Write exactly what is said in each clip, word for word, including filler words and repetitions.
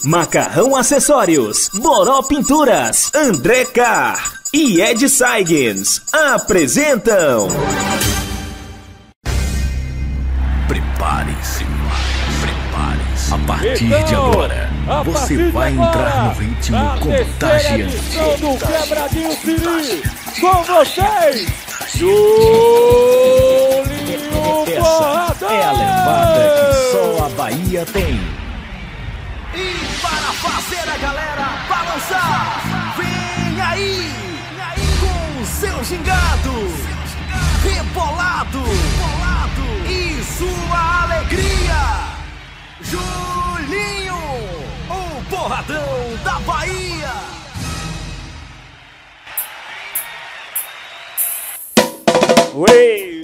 Macarrão Acessórios, Boró Pinturas, André Car e Ed Saigens apresentam. Prepare-se, prepare-se. A partir então, de agora, você vai agora, entrar no ritmo contagiante. Do Quebradinho Siri, com vocês, Julinho Porradão. É a levada que só a Bahia tem. E para fazer a galera balançar, vem aí, com o seu gingado, rebolado, e sua alegria, Julinho, o Porradão da Bahia. Ué.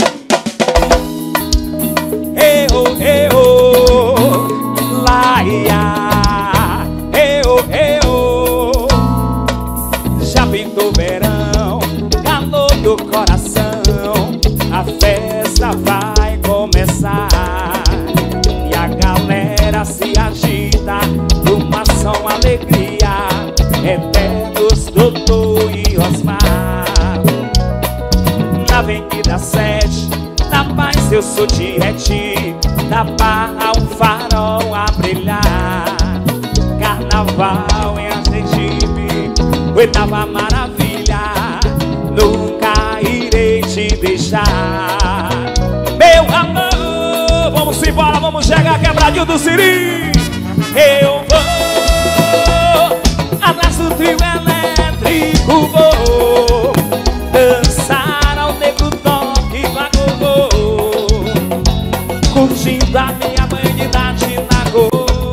Eu, eu, laia. Já pintou verão, calor do coração, a festa vai começar e a galera se agita numa só alegria. Eternos, Doutor e Osmar. Na Avenida sete, na paz eu sou Tiete, da Barra um farol a brilhar. Carnaval em Argentibe, oitava maravilha, nunca irei te deixar. Meu amor, vamos embora, vamos chegar quebradinho do Siri. Eu vou, atrás do trio elétrico, vou dançar ao negro toque vagou, curtindo a minha bandidade na cor.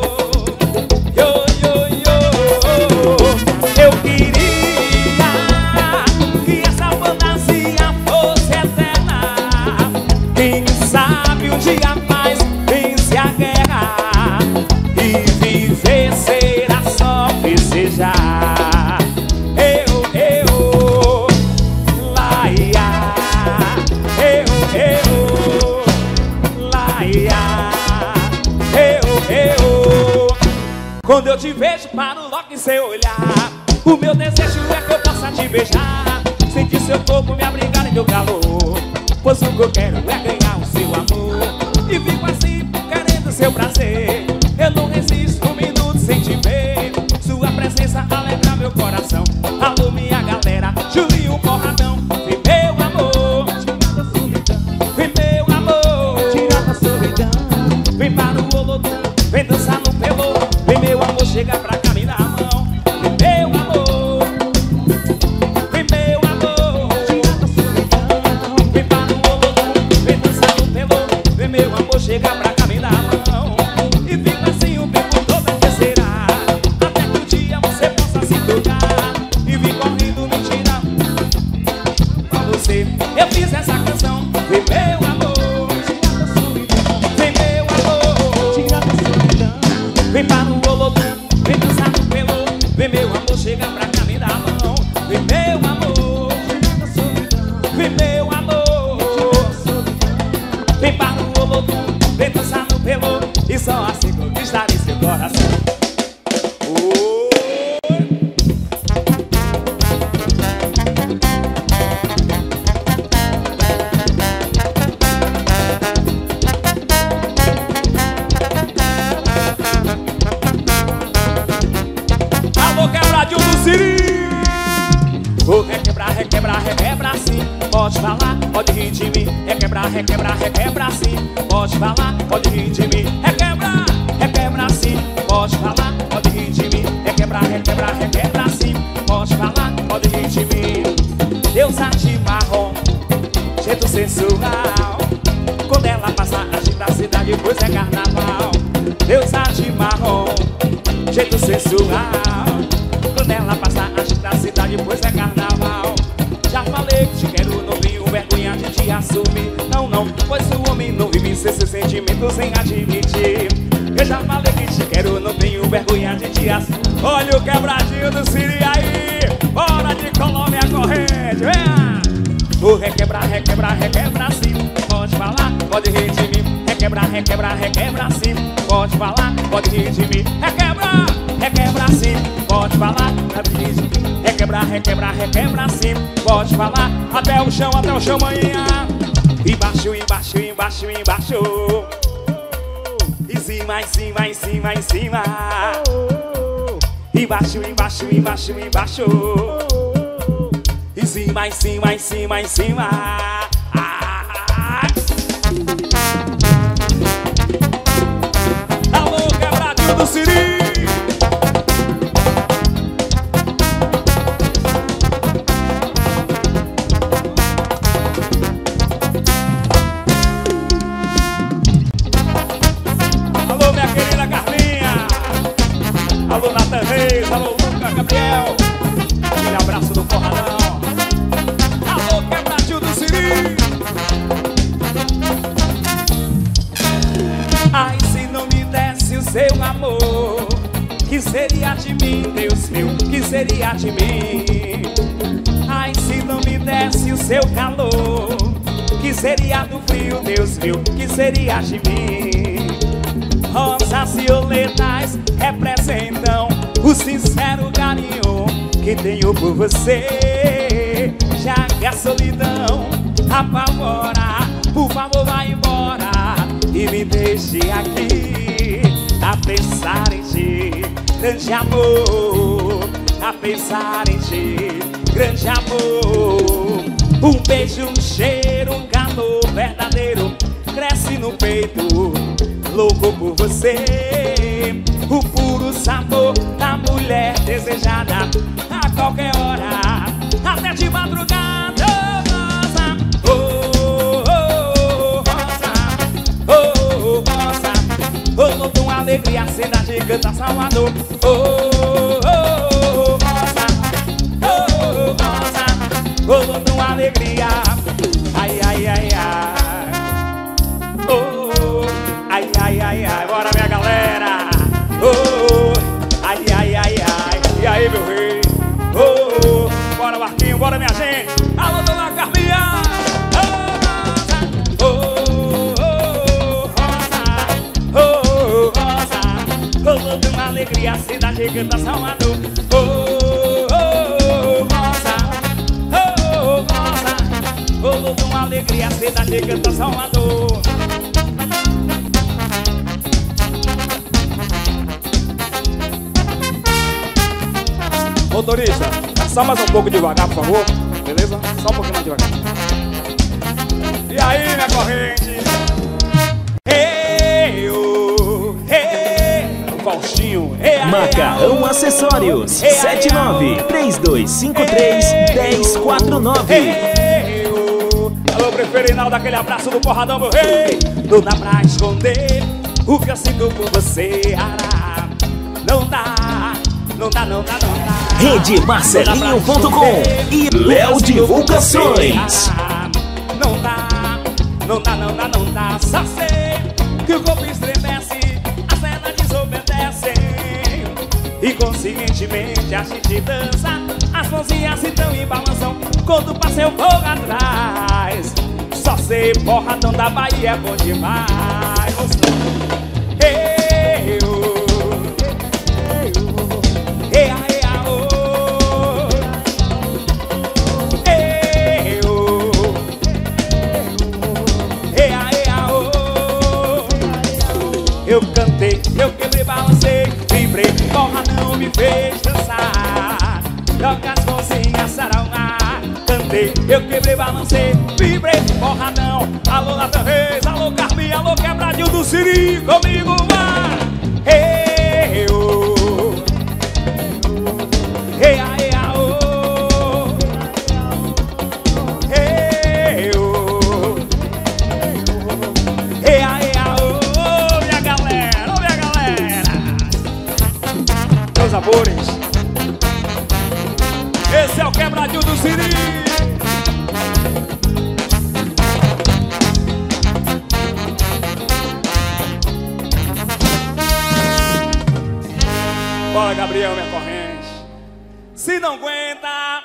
Quando eu te vejo, paro logo em seu olhar. O meu desejo é que eu possa te beijar, sentir seu corpo me abrigar em teu calor. Pois o que eu quero é ganhar o seu amor, e fico assim, querendo seu prazer. Eu não resisto um minuto sem te ver, sua presença alegra meu coração. Alô minha galera, Julinho Porradão. Vem meu amor, tira da solidão. Vem meu amor, tira da solidão. Vem para o Olodum, vem dançar no pelô. Vem meu amor, chega pra cá, me dá a mão. Vem meu amor, vem meu amor, tira da solidão. Vem para o Olodum, vem dançar no pelô. Vem meu amor, chega pra cá, me dá a mão. E fica assim o tempo todo acontecerá, até que um dia você possa se tocar e vir correndo me tirar pra você. Eu fiz essa canção. Vem meu amor, tira da solidão. Vem meu amor, tira da solidão. Vem para o Olodum, vem dançar no pelô. Vem meu amor, chega pra cá, me dá a mão. Vem meu amor, vem meu amor, vem para o Olodum, vem dançar no pelô. E só assim conquistarei seu coração. Vou requebrar, requebrar, requebrar sim. Pode falar, pode rir de mim. Requebrar, requebrar, requebrar sim. Pode falar, pode rir de mim. Requebrar, requebrar sim. Pode falar, pode rir de mim. Requebrar, requebrar, requebrar sim. Pode falar, pode rir de mim. Deusa de marrom, jeito sensual. Quando ela passa, agita a cidade, pois é carnaval. Deusa de marrom, jeito sensual. Quando ela passa, agita a cidade, pois é carnaval. Já falei que te quero, não tenho vergonha de te assumir. Não, não, pois o homem não vive sem seus sentimentos, sem admitir. Eu já falei que te quero, não tenho vergonha de te assumir. Olha o quebradinho do Siri aí. Bora de Colômbia corrente, venha. Vou requebrar, requebrar, requebrar sim. Pode falar, pode rir de mim. Requebrar Requebra, requebra, requebra sim. Pode falar, pode rir de mim. Requebra, requebra sim. Pode falar, pode rir de mim. Requebra, requebra, requebra sim. Pode falar, até o chão, até o chão, manhã. Embaixo, embaixo, embaixo, embaixo. Em cima, em cima, em cima, em cima. Embaixo, embaixo, embaixo, embaixo. Em cima, em cima, em cima, em cima. Ah. Alô, quebradinho do Siri. Alô, minha querida Carlinha. Alô, Natan Reis. Alô, Lucas, Gabriel. Aquele abraço do Porradão. Alô, quebradinho do Siri. Ai, se não me desse o seu amor, que seria de mim, Deus meu, que seria de mim? Ai, se não me desse o seu calor, que seria do frio, Deus meu, que seria de mim? Rosas violetas representam o sincero carinho que tenho por você. Já que a solidão apavora, por favor vá embora e me deixe aqui a pensar em ti, grande amor, a pensar em ti, grande amor. Um beijo, um cheiro, um calor verdadeiro cresce no peito, louco por você. O puro sabor da mulher desejada a qualquer hora, até de madrugada. Oh, oh, rosa, oh, rosa, oh, oh, com alegria a cidade canta Salvador. Oh, oh, rosa, oh, rosa, oh, com alegria. Ai, ai, ai, ai. Oh, ai, ai, ai, ai. Bora, minha galera. Oh, ai, ai, ai, ai. E aí, meu rei? Oh, bora, Marquinho, bora, minha gente. Alô, dona Carminha. Oh, oh, oh, rosa, oh, rosa, oh, de uma alegria a cidade canta Salvador. Oh, oh, rosa, oh, rosa, oh, de uma alegria a cidade canta Salvador. Motorista, só mais um pouco devagar, por favor. Beleza? Só um pouquinho mais devagar. E aí, minha corrente? Ei, oh, ei, o Faustinho. Ei, Macarrão oh, Acessórios ei, sete nove, três dois cinco três, um zero quatro nove. Ei, oh. Alô, preferinal, daquele abraço do Porradão, meu rei. Não dá pra esconder o que eu sinto por você, Ará. Não dá, não dá, não dá, não dá. Rede Marcelinho ponto com e Léo Divulgações. Não dá, não dá, não dá, não dá. Só sei que o corpo estremece, as pernas desobedecem e conscientemente a gente dança. As mãozinhas então e balançam quando passa eu vou atrás. Só sei, Porradão da Bahia é bom demais. Ei, oh, ei, oh, ei, ei. Eu cantei, eu quebrei, balancei, vibrei, Porradão me fez dançar. Joga as mãozinhas, sarauá. Cantei, eu quebrei, balancei, vibrei, Porradão. Alô, Natan Reis, alô, Carminha, alô, quebradinho do Siri, comigo vai. Ei, oh, ei, ai, ai, oh, ei, oh, ei, ai, ai, oh, minha galera, oh, minha galera. Meus amores, esse é o quebradinho do Siri. Bora, Gabriel, minha corrente. Se não aguenta,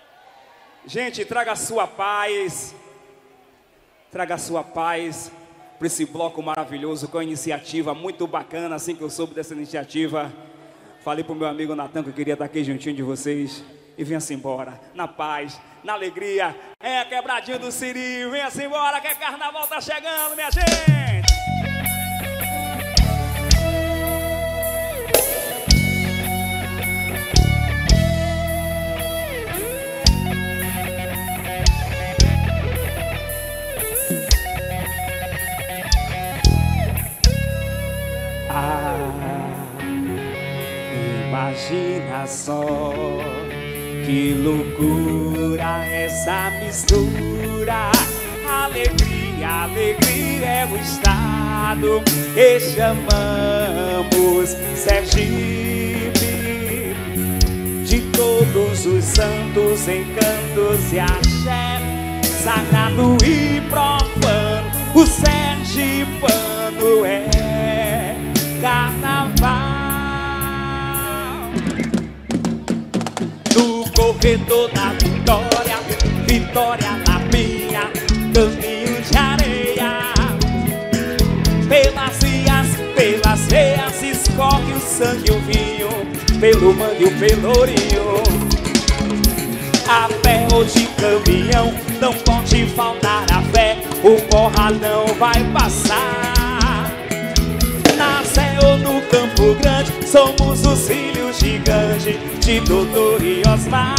gente, traga a sua paz. Traga a sua paz. por esse bloco maravilhoso, com a iniciativa muito bacana. Assim que eu soube dessa iniciativa, falei pro meu amigo Natan que eu queria estar aqui juntinho de vocês. E venha-se embora, na paz, na alegria. É quebradinho do Siri, venha-se embora que carnaval tá chegando, minha gente. Ah, imagina só que loucura essa mistura. Alegria, alegria é o estado que chamamos Sergipe. De todos os santos, encantos e axé, sagrado e profano, o sergipano é carnaval. No corredor da Vitória, Vitória na Pinha, caminho de areia. Pelas vias, pelas veias, escorre o sangue e o vinho, pelo mangue e o pelourinho. A pé ou de caminhão, não pode faltar a fé, o porradão vai passar. Na Sé ou no Campo Grande, somos os filhos gigantes de Dodô e Osmar.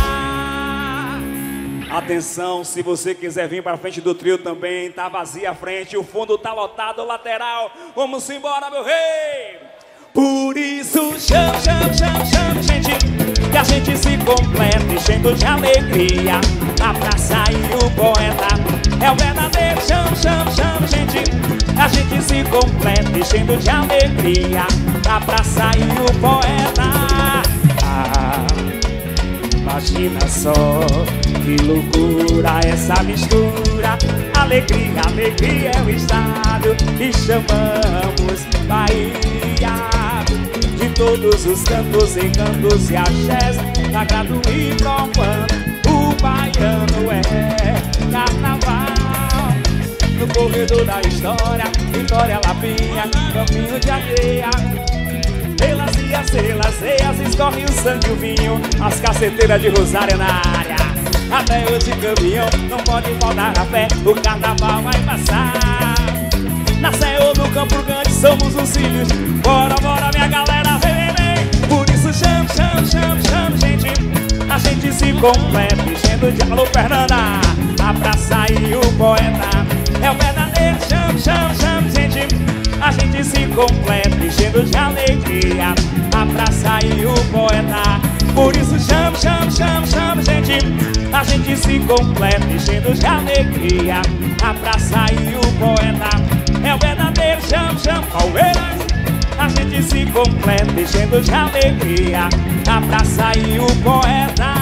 Atenção, se você quiser vir pra frente do trio também, tá vazia a frente, o fundo tá lotado, o lateral. Vamos embora, meu rei! Por isso chama, chama, chama, chama, gente, que a gente se completa, enchendo de alegria. A praça e o poeta é o verdadeiro. Chama, chama, chama, gente, a gente se completa, enchendo de alegria. A praça e o poeta. Ah, imagina só que loucura essa mistura. Alegria, alegria é o estado que chamamos Bahia. De todos os cantos, encantos e axés, sagrado e profano, o baiano é carnaval. No corredor da história, Vitória Lapinha, caminho de areia. Pelas vias, pelas veias, escorre o sangue e o vinho, as caceteiras de Rosário na área. Até hoje caminhão, não pode faltar a fé, o carnaval vai passar. Na Sé ou no Campo Grande, somos os filhos. Bora, bora, minha galera, vem, vem, vem. Por isso chama, chama, chama, chama, gente, a gente se completa, enchendo de alô, Fernanda. A praça e o poeta é o verdadeiro. Chama, chama, chama, gente, a gente se completa, enchendo de alegria. A praça e o poeta. Por isso chama, chama, chama, chama, gente, a gente se completa, enchendo de alegria. A praça e o poeta é o verdadeiro. Chama, chama, Palmeiras. A gente se completa, enchendo de alegria. A praça e o poeta.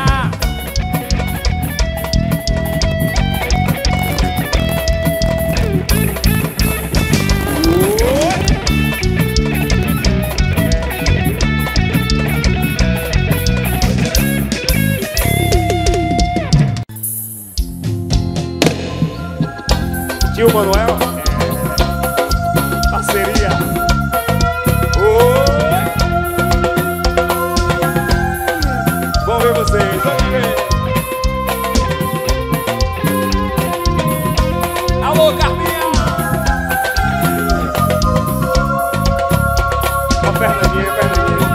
Tio Manuel, parceria. Oi. Vamos ver vocês, vamos ver. Alô, Carminha. Ó, Fernandinha, Fernandinha.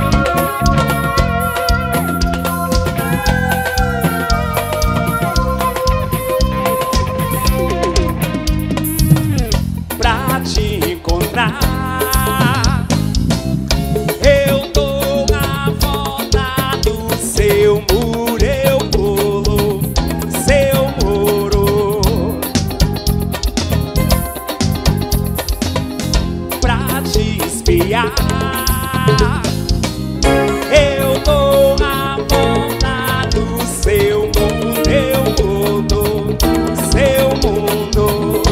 Eu dou a volta do seu muro, eu pulo seu muro pra te espiar. Eu dou a volta do seu mundo, eu pulo seu mundo.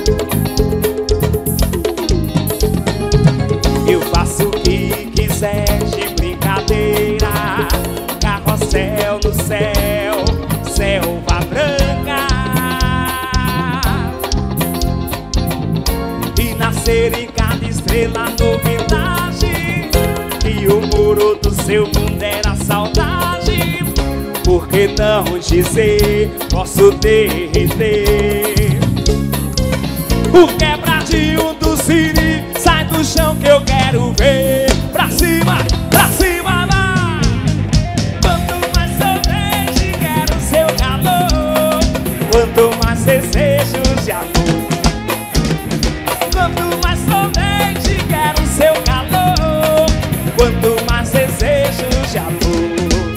Eu faço o que quiser de brincadeira. Carrossel no céu, selva branca. estrela, novidade. E o muro do seu mundo era saudade. Por que não dizer, posso derreter? O quebradinho do siri, sai do chão que eu quero ver. Pra cima, pra cima, vai. Quanto mais sorvete, quero seu calor. Quanto mais desejos de amor. Quanto mais sorvete, quero seu calor. Quanto mais desejos de amor.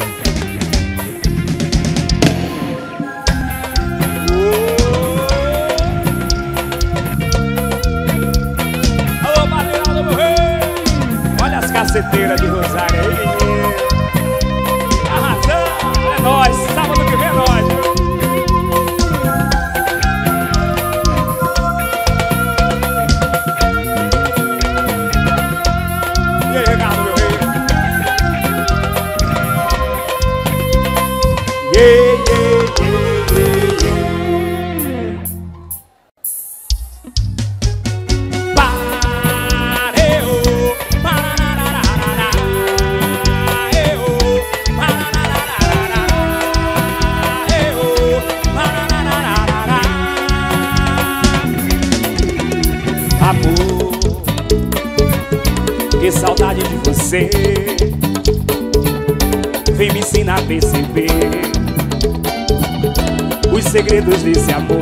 Caceteira de Rosário aí. Arrasando, é nóis. Sábado que vem é nóis. E aí, Ricardo, meu rei? Yeah, yeah, yeah, yeah, yeah. Que saudade de você. Vem me ensinar a perceber os segredos desse amor.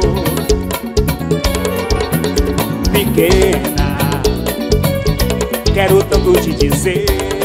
Pequena, quero tanto te dizer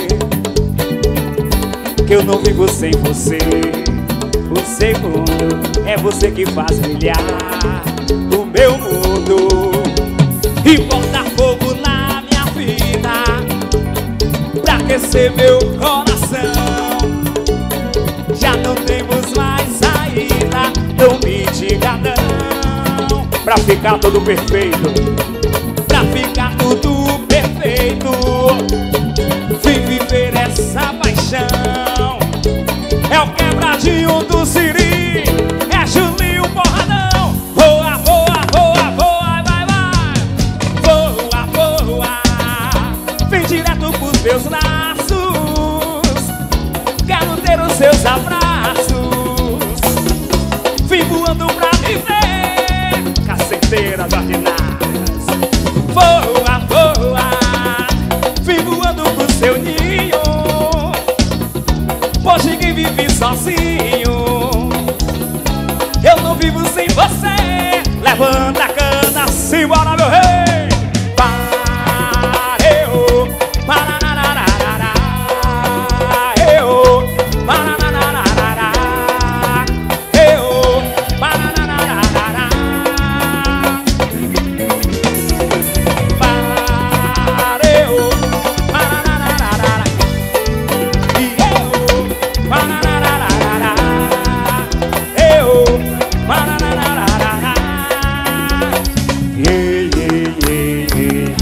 que eu não vivo sem você. O segundo é você que faz brilhar o meu mundo e botar fogo na minha vida pra aquecer meu coração. Já não temos mais saída, não me diga não. Pra ficar tudo perfeito, pra ficar tudo perfeito, vem viver essa paixão. É o quebradinho do siri, é Julinho Porradão. Voa, voa, voa, voa, vai, vai. Voa, voa, vem direto pros meus laços. Quero ter os seus abraços. Vem voando pra viver caceteiras ordinárias. Voa, voa, vem voando pro seu ninho. Pois ninguém vive sozinho. Eu não vivo sem você. Levanta a cana, simbora meu rei. Pareu, pararararará. Eu, pararararará. Eu, pararararará. Pareu, pararararará. E eu, pararararará. Eu, pararararará. Yeah, yeah, yeah, yeah.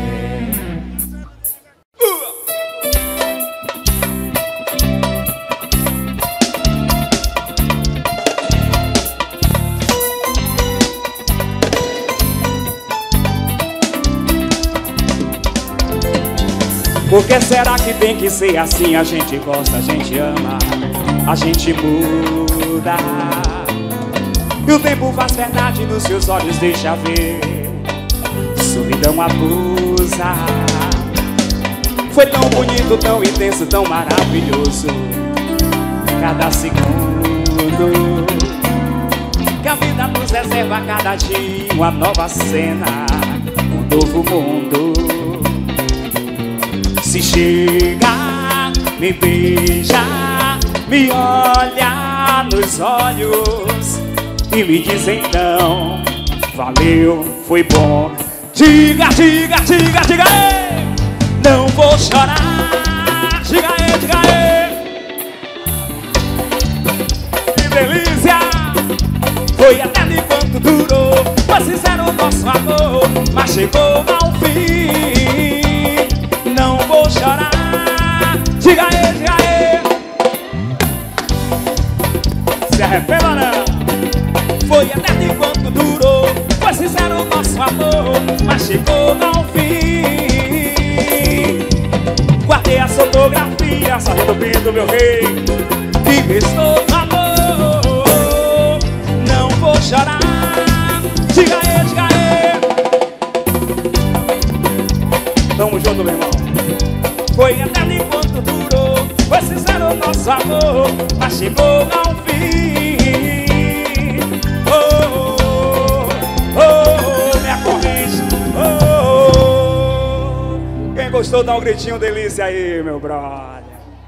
Por que será que tem que ser assim? A gente gosta, a gente ama, a gente muda. E o tempo faz verdade nos seus olhos, deixa ver. Solidão abusa. Foi tão bonito, tão intenso, tão maravilhoso. Cada segundo que a vida nos reserva a cada dia uma nova cena, um novo mundo. Se chega, me beija, me olha nos olhos e me diz então, valeu, foi bom. Diga, diga, diga, diga, ei, não vou chorar. Diga, ei, diga, ei. Que delícia, foi eterno enquanto durou. Foi sincero o nosso amor, mas chegou ao fim. Não vou chorar. Diga aí, diga aí. Se arrependa não. Foi eterno enquanto durou. Foi sincero o nosso amor, mas chegou ao fim. Sargento Pinto, meu rei. Que estou no amor, não vou chorar. Diga aí, diga aí. Tamo junto, meu irmão. Foi eterno enquanto durou, foi sincero o nosso amor, mas chegou ao fim. Oh, oh, oh, minha corrente. Oh, oh. Quem gostou, dá um gritinho delícia aí, meu brother.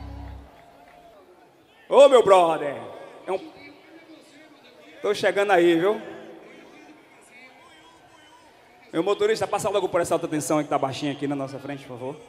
Ô, oh, meu brother. É um... Tô chegando aí, viu? Meu motorista, passa logo por essa alta tensão que tá baixinha aqui na nossa frente, por favor.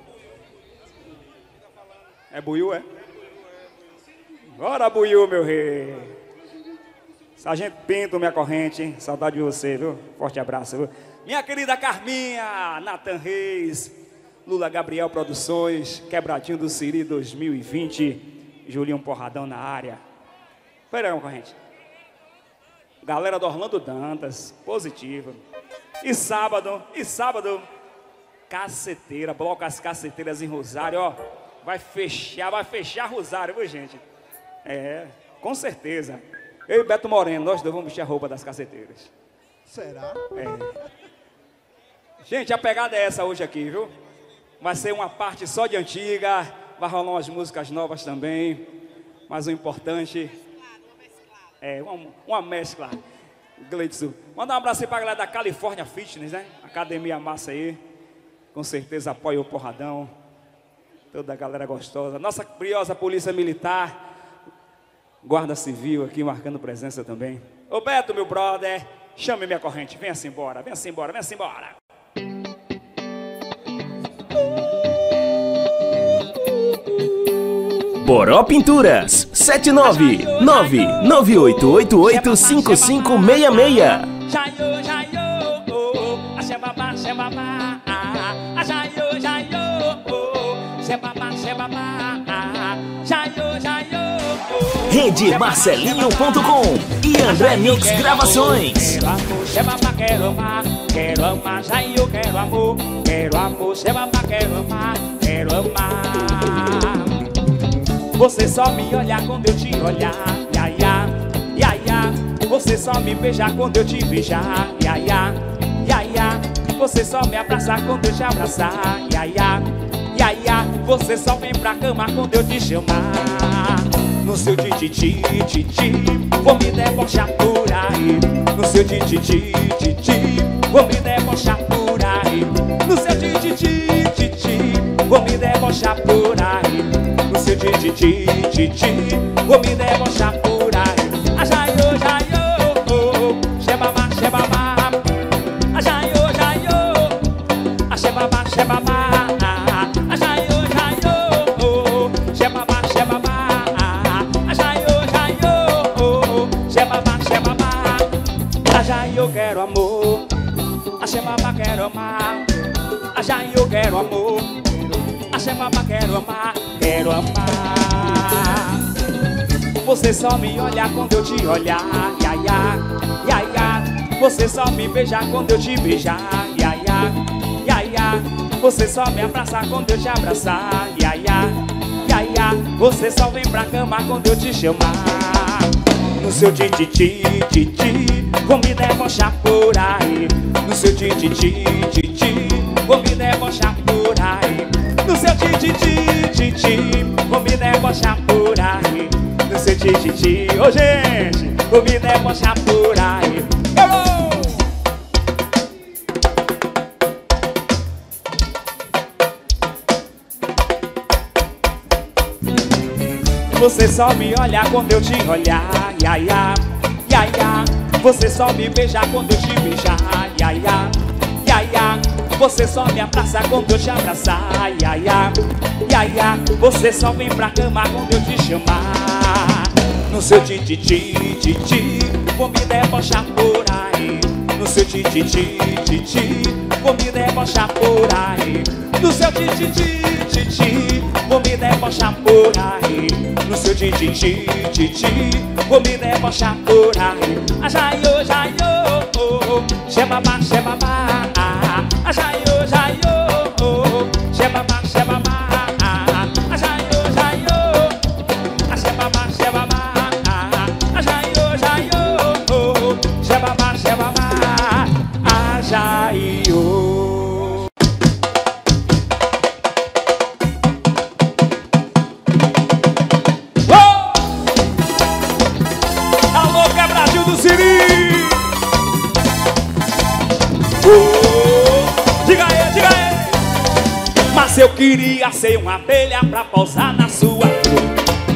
É Buiú, é? Bora, Buiú, meu rei. Sargento Pinto, minha corrente, hein? Saudade de você, viu? Forte abraço, viu? Minha querida Carminha, Nathan Reis, Lula Gabriel Produções, Quebradinho do Siri dois mil e vinte, Julinho Porradão na área. Pera aí, minha corrente. Galera do Orlando Dantas, positivo. E sábado, e sábado, Caceteira, bloco As Caceteiras em Rosário, ó. Vai fechar, vai fechar Rosário, viu, gente? É, com certeza. Eu e Beto Moreno, nós dois vamos vestir a roupa das caceteiras. Será? É. Gente, a pegada é essa hoje aqui, viu? Vai ser uma parte só de antiga, vai rolar umas músicas novas também. Mas o importante é uma, uma mescla. Gleidson, manda um abraço aí pra galera da California Fitness, né? Academia massa aí. Com certeza apoia o Porradão. Toda a galera gostosa. Nossa briosa Polícia Militar, Guarda Civil aqui marcando presença também. Ô Beto, meu brother, chame minha corrente. Venha-se embora, venha-se embora, venha-se embora. Boró Pinturas, sete nove nove nove oito oito oito cinco cinco seis seis. Jaiô, jaiô, xebabá, xebabá, jaiô, jaiô, xebabá, xebabá, jaiô, jaiô. Rede Marcelinho ponto com e André Mix Gravações. Quero amor, xebabá, quero amar, quero amar, jaiô, quero amor, quero amor, xebabá, quero amar, quero amar. Você só me olha quando eu te olhar, ia, ia, ia, ia. Você só me beijar quando eu te beijar, ia, ia, ia, ia. Você só me abraçar quando eu te abraçar, ia, ia, ia, ia. Você só vem pra cama quando eu te chamar. No seu tititi, titi, vou me debochar por aí. No seu tititi, titi, vou me debochar por aí. No seu tititi, titi, vou me debochar por aí. No seu tititi, titi, vou me debochar por aí. A jaiô, jaiô, xebabá, xebabá. A jaiô, jaiô, a xebabá, xebabá. A jaiô, jaiô, xebabá, xebabá. A jaiô, jaiô, xebabá, xebabá. A jaiô, quero amor, a xebabá, quero amar. A jaiô, quero amor, a xebabá, quero amar, quero amar. Você só me olha quando eu te olhar, ia, ia, ia, ia. Você só me beijar quando eu te beijar, ia, ia, ia, ia. Você só me abraçar quando eu te abraçar, ia, ia, ia, ia. Você só vem pra cama quando eu te chamar. No seu tititi, titi, vou me debochar por aí. No seu tititi, titi, vou me debochar por aí. No seu tititi, titi, vou me debochar por aí. No seu tititi, ô oh, gente, vou me debochar por aí. Hello! Você só me olha quando eu te olhar, ia, ia, ia, ia. Você só me beija quando eu te beijar, ia, ia, ia, ia. Você só me abraça quando eu te abraçar, ia, ia, ia, ia. Você só vem pra cama quando eu te chamar. No seu tititi, titi, vou me debochar por aí. No seu tititi, titi, vou me debochar por aí. No seu tititi, titi, vou me debochar por aí. No seu tititi, titi, vou me debochar por aí. A jaiô, jaiô, xebabá, xebabá. A jaiô, jaiô, xebabá, xebabá. A jaiô, jaiô, queria ser uma abelha pra pousar na sua flor.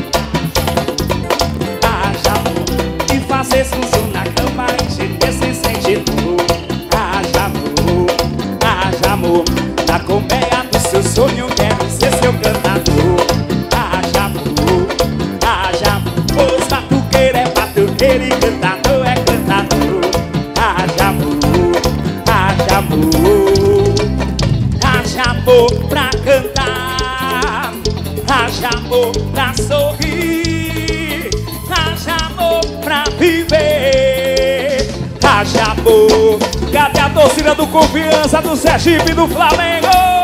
Haja amor e fazer zuzu na cama e gemer sem sentir dor. Haja amor, haja amor, na colmeia do seu sonho quero ser seu cantador. Haja amor, haja amor, pois batuqueiro é batuqueiro e cantador é cantador. Haja amor, haja amor, haja amor pra cantar, haja amor pra sorrir, haja amor pra viver, haja amor. Cadê a torcida do Confiança, do Sergipe e do Flamengo?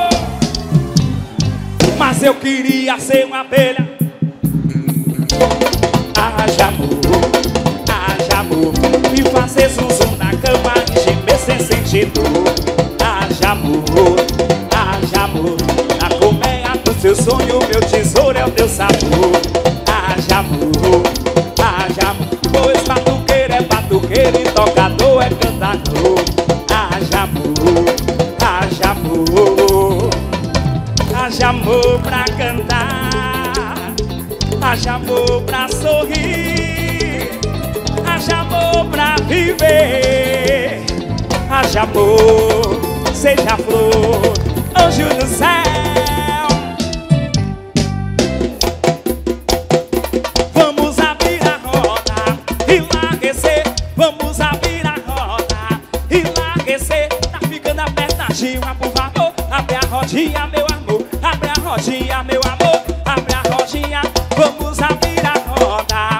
Mas eu queria ser uma abelha. Haja amor, haja amor, e fazer zuzu na cama e gemer sem sentir dor. Haja amor, haja amor, na colmeia do seu sonho meu tesouro é o teu sabor. Haja amor, haja amor, pois batuqueiro é batuqueiro e tocador é cantador. Haja amor, haja amor, haja amor pra cantar, haja amor pra sorrir, haja amor pra viver, haja amor, seja flor, anjo do céu. Vamos abrir a roda e larguecer, vamos abrir a roda e larguecer. Tá ficando apertadinho, por favor, abre a rodinha, meu amor, abre a rodinha, meu amor, abre a rodinha. Vamos abrir a roda,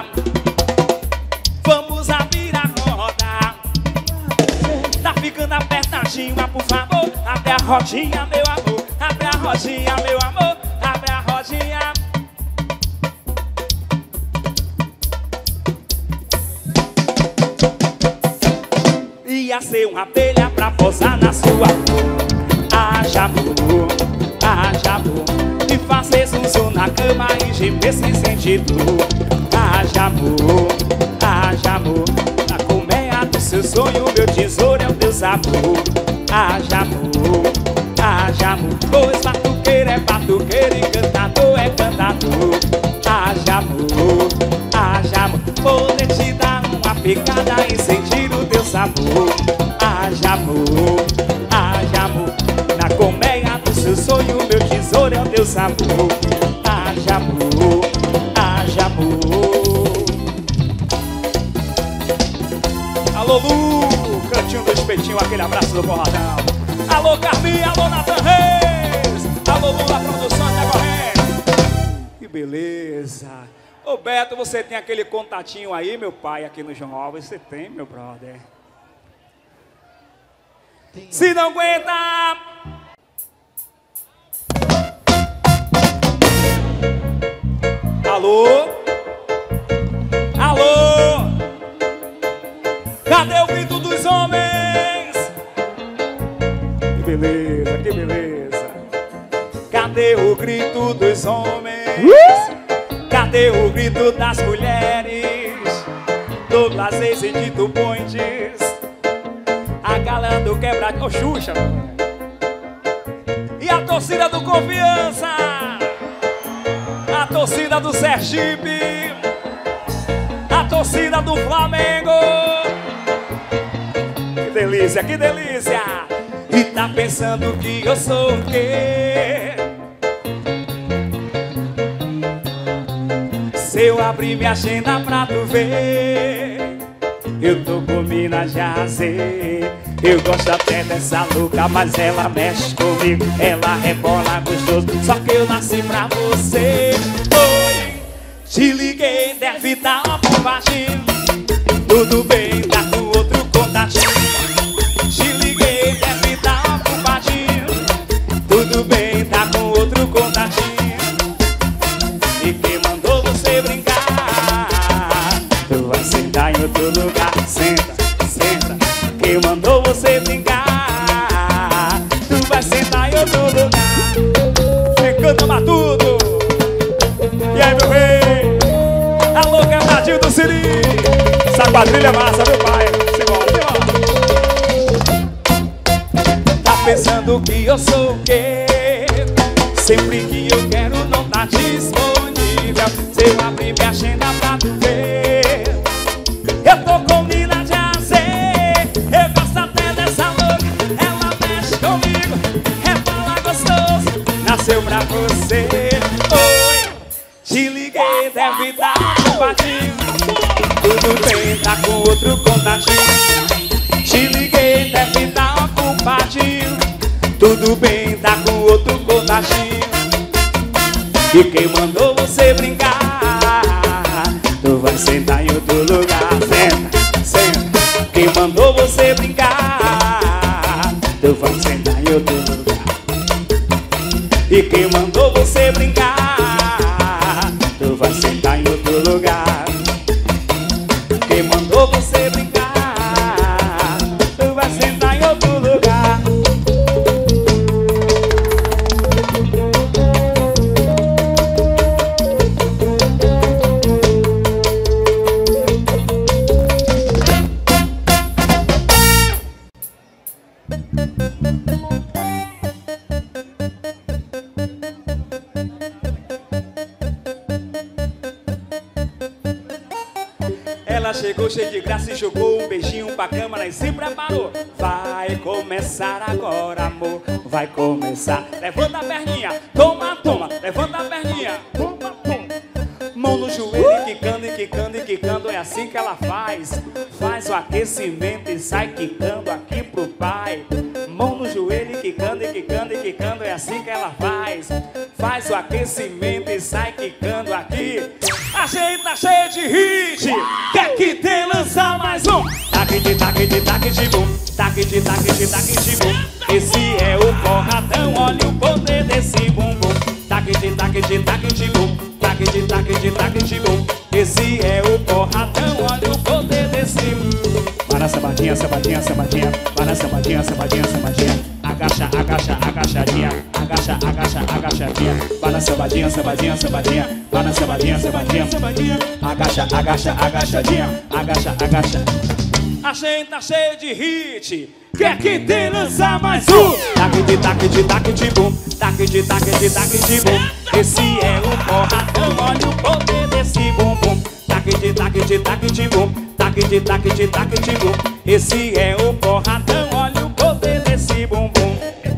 vamos abrir a roda. Tá ficando apertadinho, por favor, abre a rodinha, meu amor, abre a rodinha, meu amor, abre a rodinha. Ia ser uma abelha pra posar na sua flor. Haja amor, haja amor, e fazer zuzu na cama e gemer sem sentir dor. Haja amor, haja amor, na colmeia do seu sonho meu tesouro é o teu sabor. Haja amor, haja amor, pois batuqueiro é batuqueiro e cantador é cantador. Haja amor, haja amor, poder te dar uma picada e sentir o teu sabor. Haja amor, haja amor, na colmeia do seu sonho meu tesouro é o teu sabor. Haja amor, haja amor. Alô Lu, cantinho do espetinho, aquele abraço do Porradão. Alô Carminha, alô Nathan Reis, alô Lu da produção da corrente. Que beleza. Ô Beto, você tem aquele contatinho aí, meu pai, aqui no João Alves? Você tem, meu brother? Tem. Se não aguenta... Alô? Alô? Cadê o grito dos homens? Que beleza, que beleza. Cadê o grito dos homens? Uh! Cadê o grito das mulheres? Douglas Reis e Tito Pontes, a galã do quebradinho, ô Xuxa. E a torcida do Confiança, a torcida do Sergipe, a torcida do Flamengo. Que delícia, que delícia. E tá pensando que eu sou o quê? Se eu abrir minha agenda pra tu ver, eu tô com mina Jazê. Eu gosto até dessa louca, mas ela mexe comigo, ela rebola gostoso, só que eu nasci pra você. Oi, te liguei, deve tá ocupadinho. Tudo bem, tá com outro contatinho. Te liguei, deve tá ocupadinho. Tudo bem, tá com outro contatinho. E quem mandou você brincar? Tu vai sentar em outro lugar. Senta, senta. Quem mandou você brincar? Tu vai sentar em outro lugar. Você canta matudo. E aí, meu rei? Alô, quebradinho do Siri. Essa quadrilha é massa, meu pai. Simbora, simbora. Tá pensando que eu sou o quê? Sempre que eu quero não tá disponível. Se eu abrir minha agenda pra tu ver, eu tô com mina de azer. Eu gosto até dessa louca, ela mexe comigo, rebola gostoso, nasceu pra você. Oi, te liguei, deve dar ocupadinho. Tudo bem, tá com outro contatinho. Te liguei, deve dar ocupadinho. Tudo bem, tá com outro contatinho. E quem mandou você brincar? Tu vai sentar em outro lugar. Senta, senta. Quem mandou você brincar? Tu vai sentar em outro lugar. E quem mandou você brincar? Tu vai sentar em outro lugar. Quem mandou você brincar? Tu vai sentar em outro lugar. Ela chegou cheia de graça e jogou um beijinho pra câmera e se preparou. Vai começar agora, amor, vai começar. Levanta a perninha, toma, toma, levanta a perninha, toma, toma. Mão no joelho e quicando, e quicando, e quicando, é assim que ela faz. Faz o aquecimento e sai quicando aqui pro pai. Mão no joelho e quicando, e quicando, e quicando, é assim que ela faz. Faz o aquecimento e sai quicando aqui. A gente tá cheio de hit. Quer que tem, lançar mais um. Taque de taque de taque de bum. Taque de taque de taque de bum. Esse é o porradão, olha o poder desse bumbum. Taque de taque de taque de bum. Taque de taque de taque de bum. Esse é o porradão, olha o poder desse bumbum. Vai na sambadinha, sambadinha, sambadinha. Vai na sambadinha, sambadinha, sambadinha. Agacha, agacha, agachadinha. Agacha, agacha, agachadinha. Vai na sambadinha, sambadinha, sambadinha. Vai na sambadinha, sambadinha, sambadinha. Agacha, agacha, agachadinha. Agacha, agacha. A gente tá cheio de hit. Quer que tem, lançar mais um. Taque de taque de taque de bum. Taque de taque de taque de bum. Esse é o porradão, olha o poder desse bumbum. Taque de taque de taque de bum. Taque de taque de taque de bum. Esse é o porradão, olha o poder desse bumbum.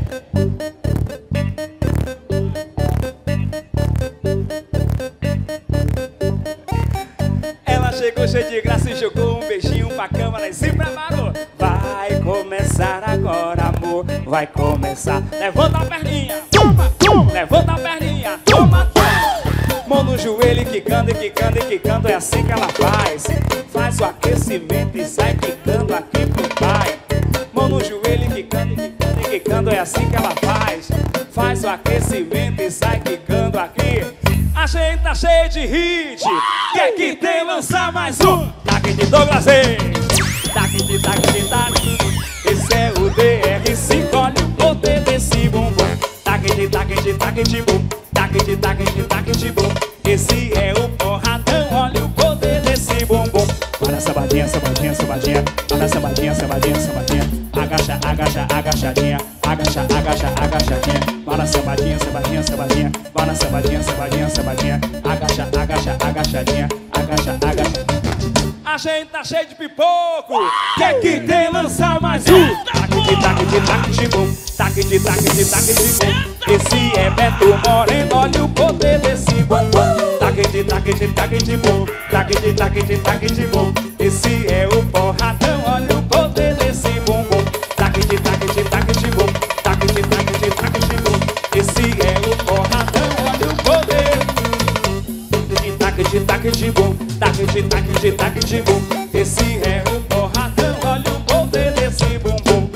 Ela chegou cheia de graça e jogou um beijinho pra câmera e se preparou. Vai começar agora, amor, vai começar. Levanta a perninha, toma, toma. Levanta a perninha, toma, toma. Mão no joelho e quicando, e quicando, e quicando, é assim que ela faz. Faz o aquecimento e sai quicando aqui pro pai. Mão no joelho e quicando, e quicando, e quicando, é assim que ela faz. Faz o aquecimento e sai quicando aqui. A gente tá cheio de hit. Quer que tem, lançar mais um. Taque de Douglas, taque de taque de taque. Esse é o D R cinco, olha o poder desse bumbum. Taque de taque de taque de bum. Taque de taque de taque de bum. Esse é o porradão, olha o poder desse bumbum. Vai na sambadinha, sambadinha, sambadinha. Vai na sambadinha, sambadinha, sambadinha. Agacha, agacha, agachadinha. Agacha, agacha, agachadinha. Vai na sambadinha, sambadinha, sambadinha. Vai na sambadinha, sambadinha, sambadinha. Agacha, agacha, agachadinha. Agacha, agacha. A gente tá cheio de pipoco. Quer que tem, lançar mais um. Taque de taque de taque de bum. Taque de taque de taque de bum. Esse é Beto Moreno, olha o poder desse bumbum. Taque de taque de taque de bum. Taque de taque de taque de bum. Esse é o porradão, olha o poder desse bumbum. Taque de taque de taque de bum. Taque de taque de taque de bum. Esse é o porradão, olha o poder. De taque de taque de bum. Taque de taque de taque de bum. Esse é o porradão, olha o poder desse bumbum.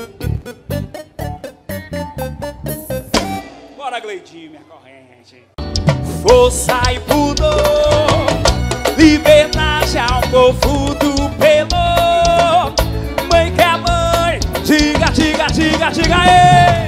Bora, Gleidinho, minha corrente. Força e pudor, liberdade ao povo do pelo. Mãe que é mãe, diga, diga, diga, diga aí.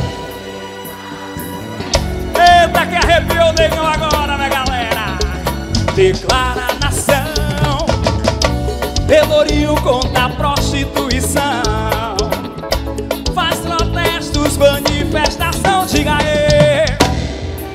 Eita que arrepiou o negão agora, minha galera. Declara a nação, Pelourinho contra a prostituição. Faz protestos, manifestação, diga aí.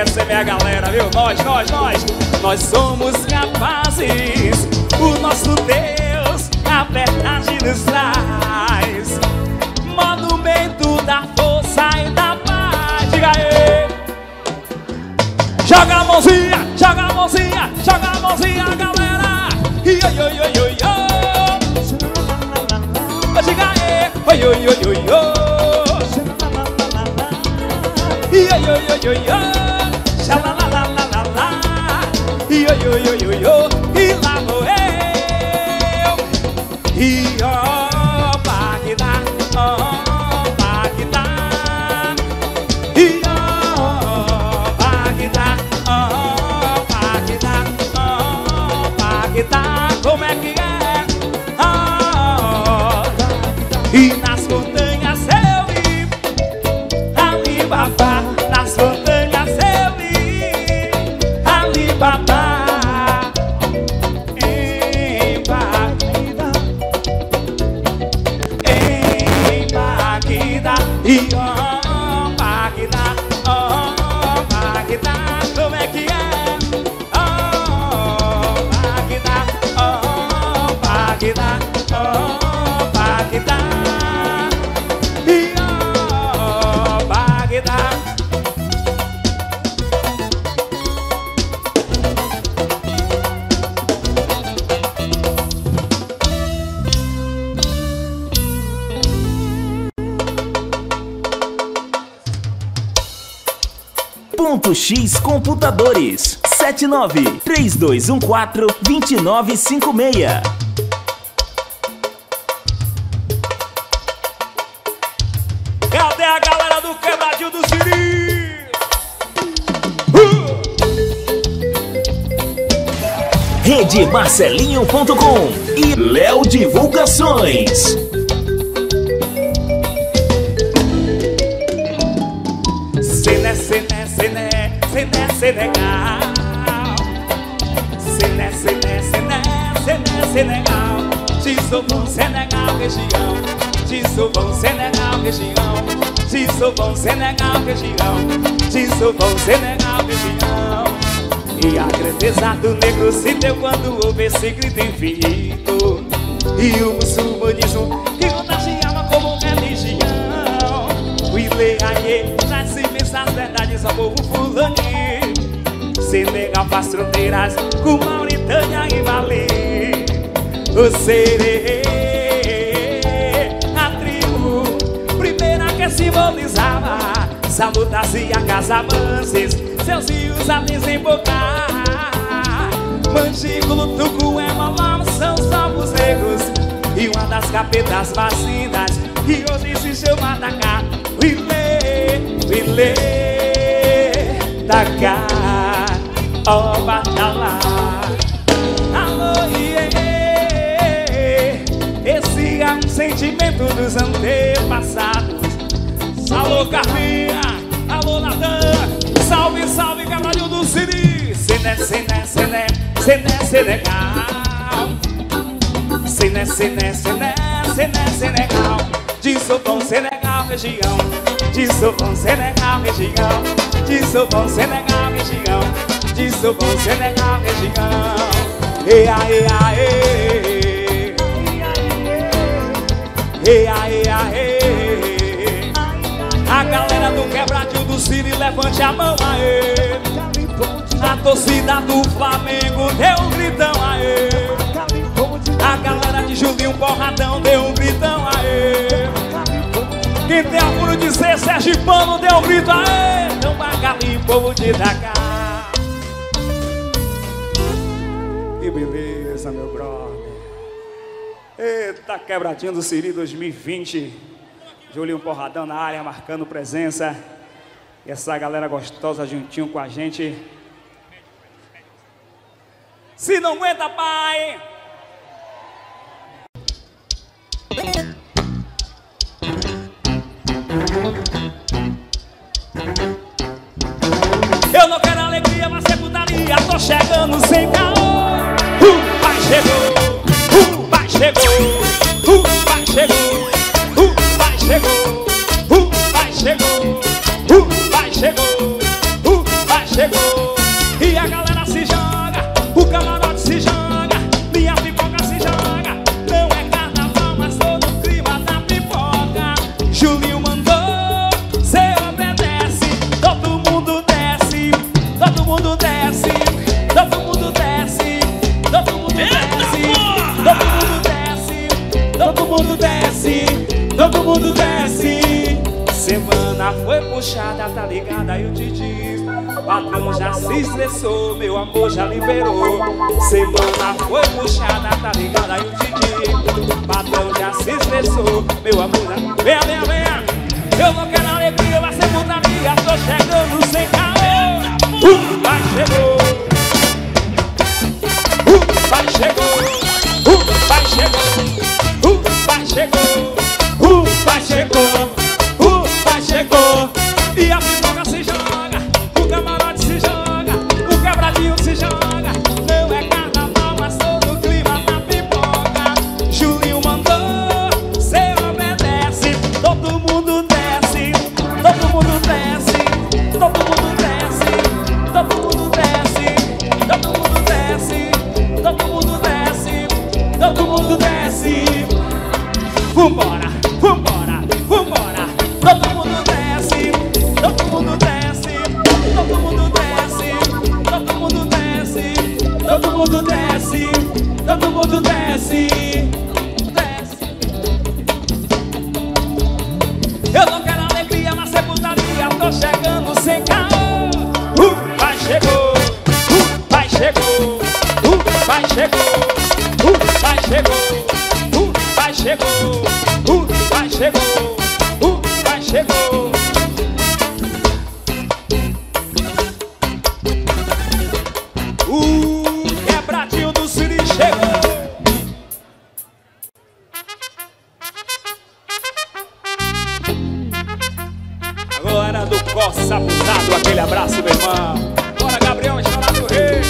essa é minha galera, viu? Nós, nós, nós, nós somos capazes. O nosso Deus, a verdade nos traz. Monumento da força e da paz. Diga aí. Joga a mãozinha, joga a mãozinha, joga a mãozinha, galera. Oi, oi, oi, oi, oi. Diga aí. Oi, oi, oi, oi, oi. Oi, oi, oi, oi, oi. Xalalalala. Oi, oi, oi, oi, oi. E lá vou eu. E ó, Bagdá, ó, Bagdá. E ó, Bagdá, ó, Bagdá, ó, Bagdá. Como é que é? Ó, e nas montanhas eu vi Alibaba. Nas montanhas eu vi Alibaba. Em Bagdá, em Bagdá. E ó, Bagdá, ó, Bagdá. Como é que é? Ó, Bagdá, ó, Bagdá, ó, Bagdá. E ó, Bagdá. Ponto X Computadores sete nove três dois um quatro dois nove cinco seis. Cadê a galera do Quebradinho do Siri? Uh! Rede Marcelinho ponto com e Léo Divulgações. Sené, sené, sené, sené, Senegal. Sené, sené, sené, sené, Senegal. Tissobon, Senegal, região. Tissobon, Senegal, região. Tissobon, Senegal, região. Tissobon, Senegal, região. E a grandeza do negro se deu quando houve esse grito infinito. E o muçulmanismo que contagiava como religião. O Ileaie traz imensas verdades ao povo fulani. Senegal faz fronteiras com Mauritânia e Mali. O Serê, a tribo primeira que simbolizava saludas e acasamances, seus rios a desembocar. Mandíbulo, Tucué, Malama são os novos negros. E uma das capetas vacinas que hoje se chama Dakar. Uilê, uilê, Dakar, ó Batalá. Alô, iê, esse é um sentimento dos antepassados. Alô, Carminha, alô, Natan. Salve, salve, Quebradinho do Siri. Sené, sené, sené, sené, Senegal. Sené, sené, sené, sené, Senegal. Tissobon, Senegal, região. Tissobon, Senegal, região. Tissobon, Senegal, região. Tissobon, Senegal, região. Ea, ea, ea. Ea, ea, ea. A galera do Quebradinho do Siri, levante a mão, aê. A torcida do Flamengo deu um gritão, aê. A galera de Julinho Porradão deu um gritão, aê. Quem tem orgulho de ser sergipano deu um grito, aê. Não Magalinho, povo de Dakar. Que beleza, meu brother. Eita, Quebradinho do Siri dois mil e vinte. Julinho Porradão na área, marcando presença. E essa galera gostosa juntinho com a gente. Se não aguenta, pai! Eu não quero alegria, mas é putaria. Tô chegando sem caô. O pai chegou, o pai chegou, o pai chegou, o pai chegou, o pai chegou, o pai chegou, o pai chegou. mundo desce. Semana foi puxada, tá ligada, eu te diz. Patrão já se estressou, meu amor já liberou. Semana foi puxada, tá ligada, eu te diz. Patrão já se estressou, meu amor já... Venha, venha, venha. Eu não quero alegria, vai ser putaria. Tô chegando sem caô. Uh, vai, chegou. Uh, vai, chegou. Uh, vai, chegou. Uh, vai, chegou. Uh, vai, chegou. Uh, vai, chegou. E a pipoca se joga, o camarote se joga, o quebradinho se joga. Não é carnaval, mas tô no clima da pipoca. Julinho mandou, cê obedece. Todo mundo desce, todo mundo desce, todo mundo desce, todo mundo desce, todo mundo desce, todo mundo desce, todo mundo desce. Vambora, vambora, vambora. Todo mundo desce, todo mundo desce, todo mundo desce, todo mundo desce, todo mundo desce, todo mundo desce, desce. Eu não quero alegria, mas é putaria. Tô chegando sem caô. Uh, vai, chegou. Uh, vai, chegou. Uh, vai, chegou. Uh, vai, chegou. Uh, vai, chegou. Uh, vai, chegou. Uh, vai, chegou. O quebradinho do Siri chegou. Agora do Coça Abusado, aquele abraço, meu irmão. Bora, Gabriel, estourado do rei.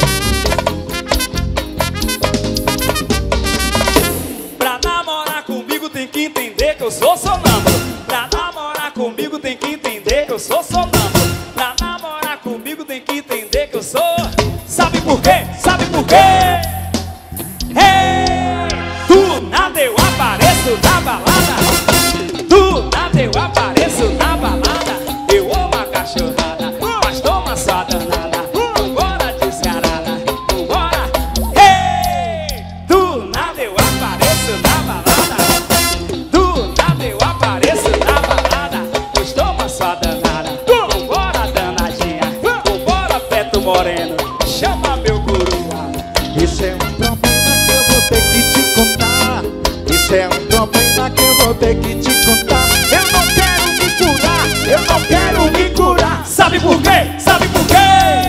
Pra namorar comigo tem que entender que eu sou sonâmbulo. Pra namorar comigo tem que entender que eu sou sonâmbulo. Pra namorar comigo tem que entender que eu sou... Sabe por quê? Sabe por quê? Hey! Do nada eu apareço na balada. Do nada eu apareço na balada. Eu amo a cachorrada, mas toma só danada. Vambora descarada, vambora. Hey! Do nada eu apareço na balada. Do nada eu apareço na balada. Pois toma só danada. Vambora danadinha, vambora Feto Moreno. Chama meu guru. Isso é um problema que eu vou ter que te contar. Isso é um problema que eu vou ter que te contar. Eu não quero me curar, eu não quero me curar. Sabe por quê? Sabe por quê?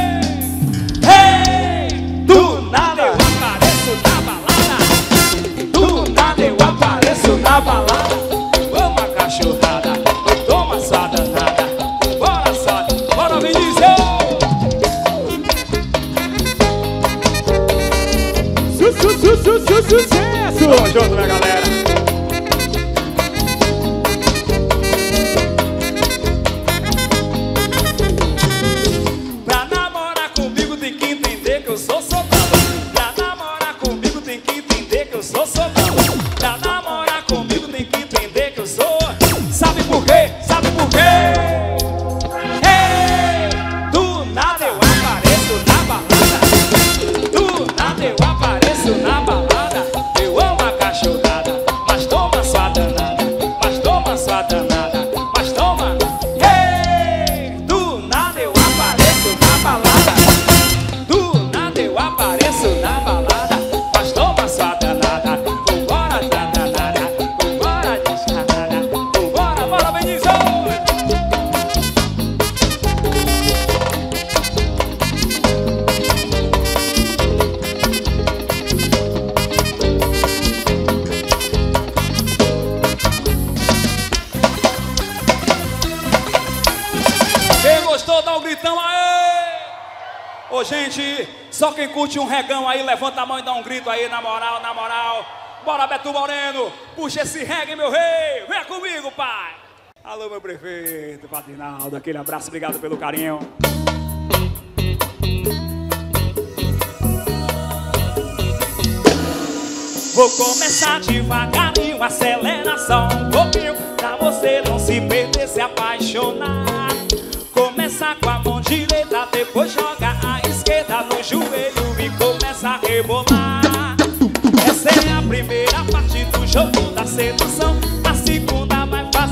Hey! Do nada eu apareço na balada. Do nada eu apareço na balada. Vamos a cachorrada, toma só danada. Bora só, bora me dizer. Su, su, su, su, su, sucesso! Tamo junto, minha galera. Pra namorar comigo tem que entender que eu sou sonâmbulo. Pra namorar comigo tem que entender que eu sou sonâmbulo. Pra namorar comigo tem que entender que eu sou... Sabe por quê? Sabe por quê? Hey! Do nada eu apareço na balada. Do nada eu apareço na balada. Eu amo a cachorrada, mas toma só danada. Mas toma só danada. Mas toma. Hey! Do nada eu apareço na balada. Do nada eu apareço na balada. Mas toma só danada. Vambora danada. Vambora descarada. Vambora, bora, bendição. Quem gostou, dá um gritão aí! Ô, gente, só quem curte um regão aí, levanta a mão e dá um grito aí, na moral, na moral. Bora, Beto Moreno, puxa esse reggae, meu rei. Vem comigo, pai. Alô, meu prefeito, Padrinaldo, aquele abraço, obrigado pelo carinho. Vou começar devagarinho, acelera só um pouquinho, pra você não se perder, se apaixonar. Começa com a mão direita, depois joga a esquerda no joelho e começa a rebolar. Essa é a primeira parte do jogo da sedução. A segunda vai fazer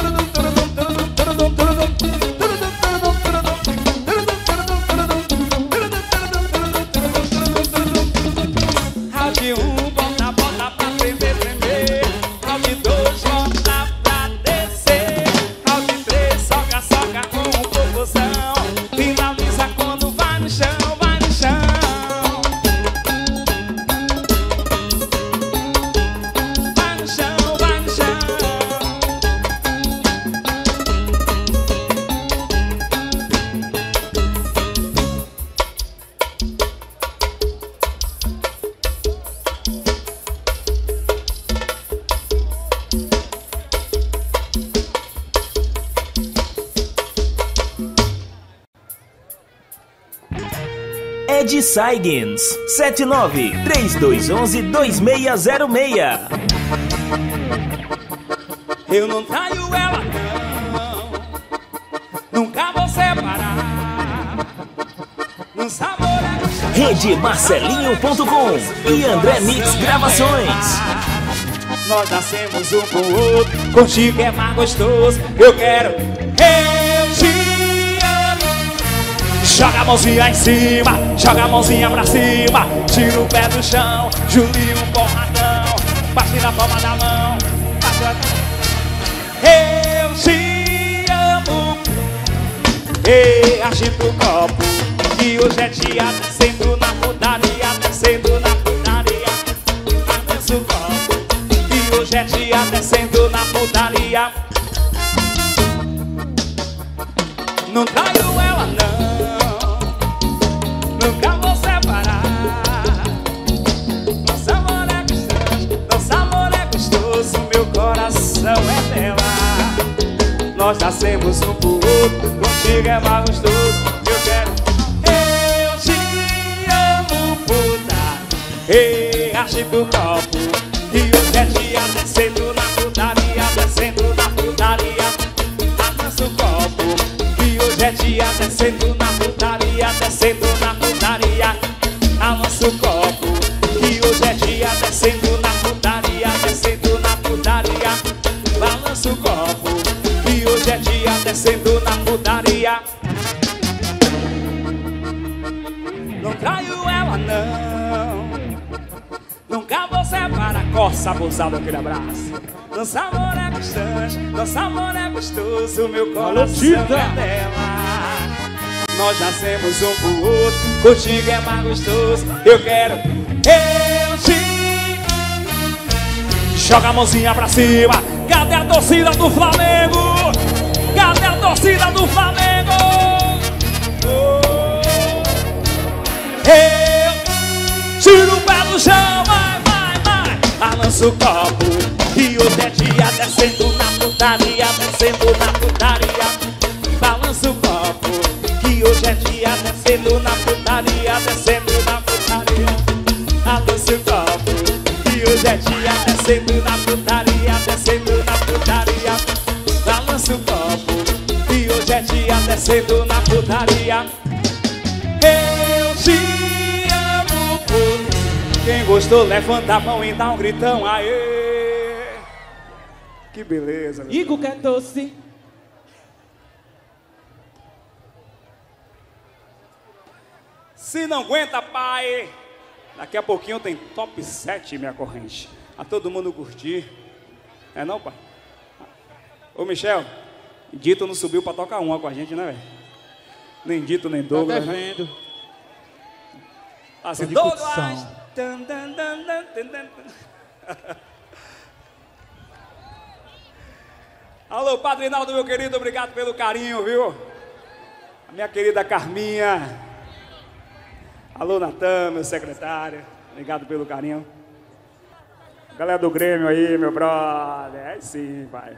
Round um, bota, bota pra tremer, tremer. Round dois, bota pra descer. Round três, soca, soca com um popozão. Finaliza quando vai no chão, vai no chão. Vai no chão, vai no chão. Ed Saigens, sete nove três dois um um dois seis zero seis. Eu não traio ela, não. Nunca vou separar. No sabor é Rede Marcelinho ponto com e André Mix Gravações. Nós nascemos um com o outro, contigo é mais gostoso. Eu quero, eu te amo. Joga a mãozinha em cima, joga a mãozinha pra cima. Tira o pé do chão, Julinho porradão. Bate na palma da mão, bate a... Eu te amo. Ei, agita o copo, que hoje é dia descendo na putaria, descendo na putaria. Balança o copo, que hoje é dia descendo na putaria. Não traio ela não, nunca vou separar. Nosso amor é gostoso, nosso amor é gostoso, meu coração é dela. Nós nascemos um pro outro, contigo é mais gostoso. Eu quero, eu te amo, puta. Ei, agita o copo, e hoje é dia descendo na putaria, descendo na putaria. Balança o copo, e hoje é dia descendo na putaria, descendo na putaria. Balança o copo, que hoje é dia descendo na putaria, descendo na putaria. Balança o copo, que hoje é dia descendo na putaria. Não traio ela não, nunca vou separar. Coça abusado, aquele abraço. Nosso amor é gostoso, nosso amor é gostoso, meu coração é dela. Nós nascemos um pro outro, contigo é mais gostoso. Eu quero, eu te... Joga a mãozinha pra cima. Cadê a torcida do Flamengo? Cadê a torcida do Flamengo? Oh. Eu tiro o pé do chão, vai, vai, vai. Balança o copo, e hoje é dia descendo na putaria, descendo na putaria. Balança o copo, que hoje é dia descendo na putaria, descendo na putaria. Balança o copo, que hoje é dia descendo na putaria, descendo na putaria. Balança o copo, que hoje é dia descendo na putaria. Eu te amo por... Quem gostou, levanta a mão e dá um gritão, aê! Que beleza, meu. Igor quer doce. Se não aguenta, pai, daqui a pouquinho tem top sete, minha corrente. A todo mundo curtir. É não, pai? Ô, Michel, Dito não subiu pra tocar uma com a gente, né, velho? Nem Dito, nem Douglas. Tá devendo. Assim, de Douglas! curtição. Tan, tan, tan, tan, tan, tan. Alô, Padre Naldo, meu querido, obrigado pelo carinho, viu? A minha querida Carminha. Alô, Natan, meu secretário. Obrigado pelo carinho. Galera do Grêmio aí, meu brother. Aí sim, pai.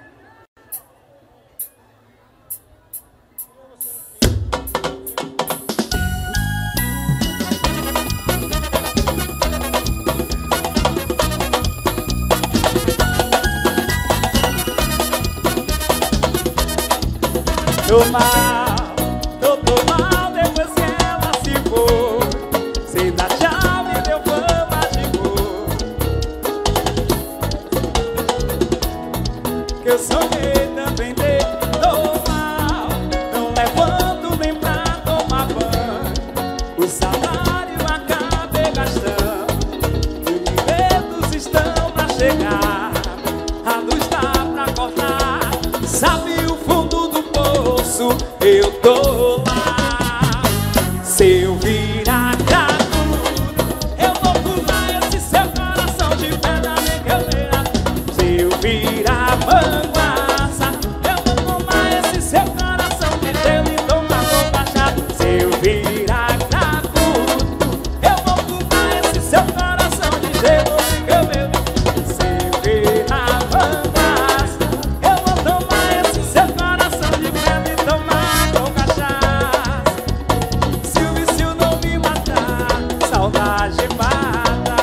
Tô mal, tô, tô mal depois que ela se for. Sem dar tchau, me deu fama de cor. Que eu sonhei também dei. Tô mal, não levanto nem pra tomar banho. O salário acabei gastando. Os dedos estão pra chegar. A luz tá pra cortar. Sabe o fundo do poço? Eu tô lá. Se eu virar cracudo, eu vou pular esse seu coração de pedra negra. Se eu virar manguaça, eu vou tomar esse seu coração de gelo e tomar com cachaça. Se eu virar cracudo, eu vou pular esse seu coração de gelo e cabelo. Se eu virar manguaça, eu vou tomar esse seu coração de pedra e tomar com cachaça. Se o vício não me matar, saudade mata.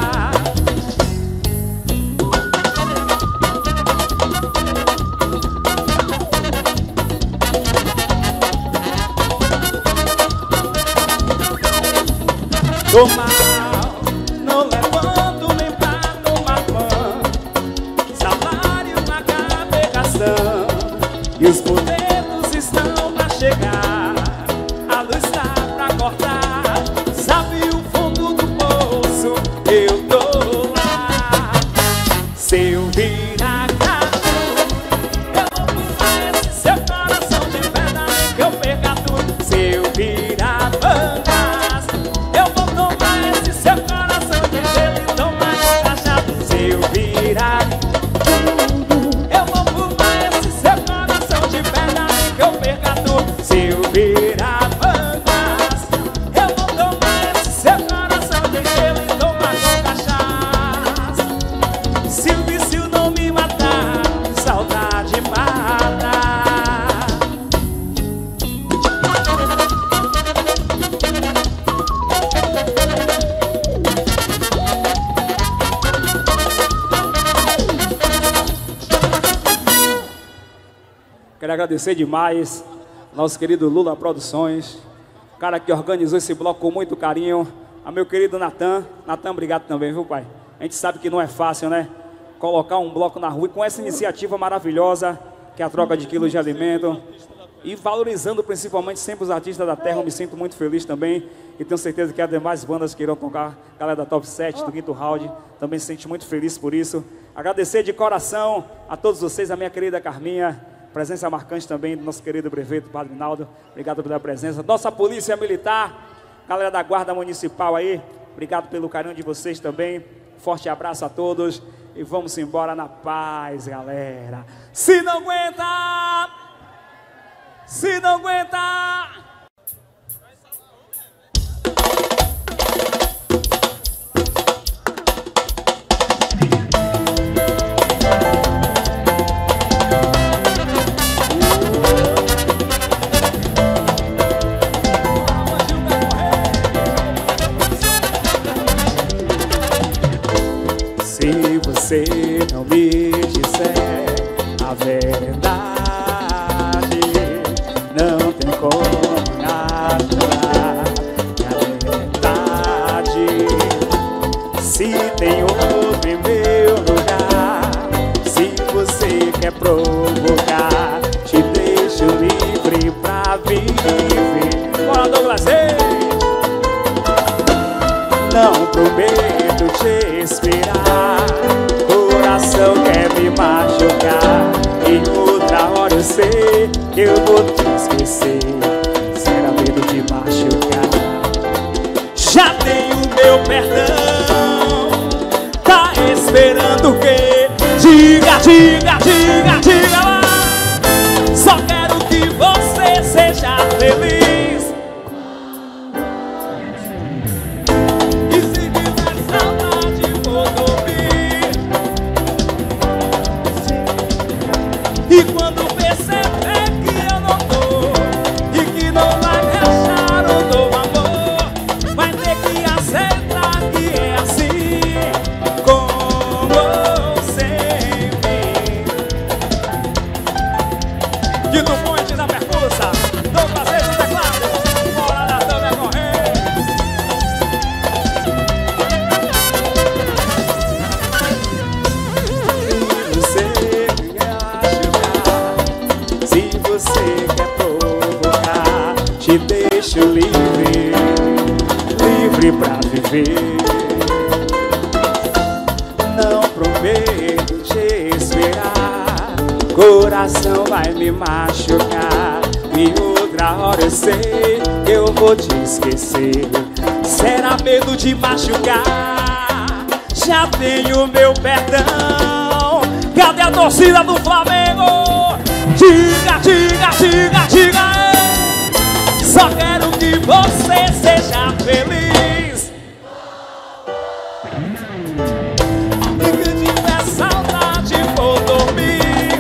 Tô mal, não levanto nem pra tomar banho. Salário acabei gastando. E os boletos estão pra chegar. A luz tá pra cortar. Sabe o fundo do poço? Eu tô lá. Se eu virar cracudo, eu vou pular esse seu coração de pedra nem que eu perca tudo. Viramangas, eu vou tomar esse seu coração de gelo e tomar com cachaça. Se o vício não me matar, saudade mata. Quero agradecer demais nosso querido Lula Produções, o cara que organizou esse bloco com muito carinho. A meu querido Natan. Natan, obrigado também, viu, pai? A gente sabe que não é fácil, né? Colocar um bloco na rua e com essa iniciativa maravilhosa, que é a troca de quilos de alimento. E valorizando principalmente sempre os artistas da terra. Eu me sinto muito feliz também. E tenho certeza que há demais bandas que irão tocar. A galera da Top sete, do quinto round, também se sente muito feliz por isso. Agradecer de coração a todos vocês, a minha querida Carminha. Presença marcante também do nosso querido prefeito, Padre Naldo. Obrigado pela presença. Nossa Polícia Militar, galera da Guarda Municipal aí. Obrigado pelo carinho de vocês também. Forte abraço a todos. E vamos embora na paz, galera. Se não aguenta, se não aguenta. Se você não me disser a verdade, não tem como naturar a verdade. Se tem outro em meu lugar, se você quer provocar, te deixo livre pra viver. Bora, Douglas! Não prometo te esperar, coração quer me machucar. Em outra hora eu sei que eu vou te esquecer. Será medo de machucar? Já tenho meu perdão. Tá esperando o quê? Diga, diga, diga, diga lá. Só quero que você seja feliz. E quando perceber que eu não tô e que não vai me achar um novo amor, vai ter que aceitar que é assim, como sempre. Quinto Ponte da percussa, dou prazer no teclado, bora da dama correr. Você se você quer provocar, te deixo livre, livre pra viver. Não prometo te esperar, coração vai me machucar. E outra hora eu sei que eu vou te esquecer. Será medo de machucar? Já tenho meu perdão. Cadê a torcida do Flamengo? Diga, diga, diga, diga, ei. Só quero que você seja feliz. E que tiver saudade vou dormir.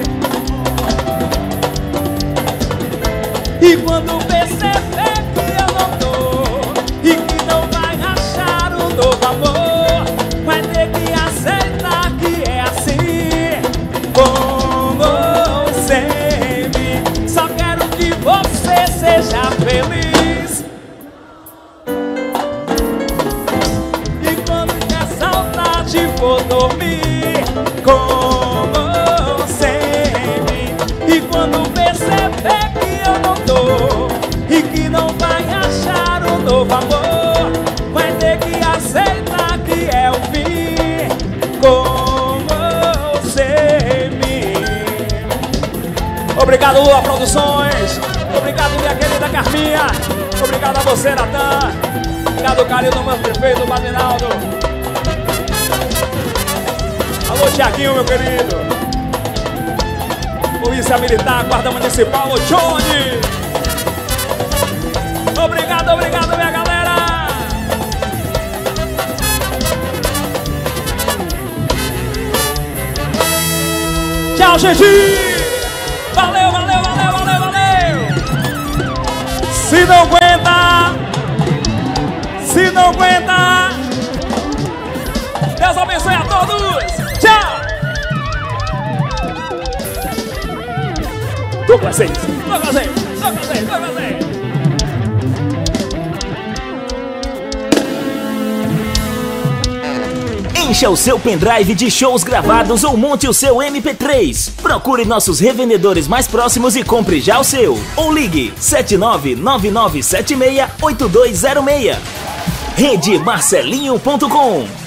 E quando perceber que eu não tô e que não vai achar um novo amor, vai ter que aceitar que é assim, como sempre. Só quero que você seja feliz. E quando der saudade vou dormir, como sempre. E quando perceber que eu não tô e que não vai achar um novo amor, vai ter que aceitar que é o fim, como sempre. Obrigado, Lula Produções. Obrigado, minha querida Carminha. Obrigado a você, Natan. Obrigado, carinho do meu prefeito, Padre Naldo. Alô, Tiaguinho, meu querido. Polícia Militar, Guarda Municipal, alô, Johnny. Obrigado, obrigado, minha galera. Tchau, gente. Valeu, valeu, valeu, valeu, valeu. Se não aguenta, se não aguenta, Deus abençoe a todos. Tchau. Tô com vocês, tô com vocês, tô com vocês, tô com vocês. Encha o seu pendrive de shows gravados ou monte o seu M P três. Procure nossos revendedores mais próximos e compre já o seu. Ou ligue sete nove nove nove sete seis oito dois zero seis. rede marcelinho ponto com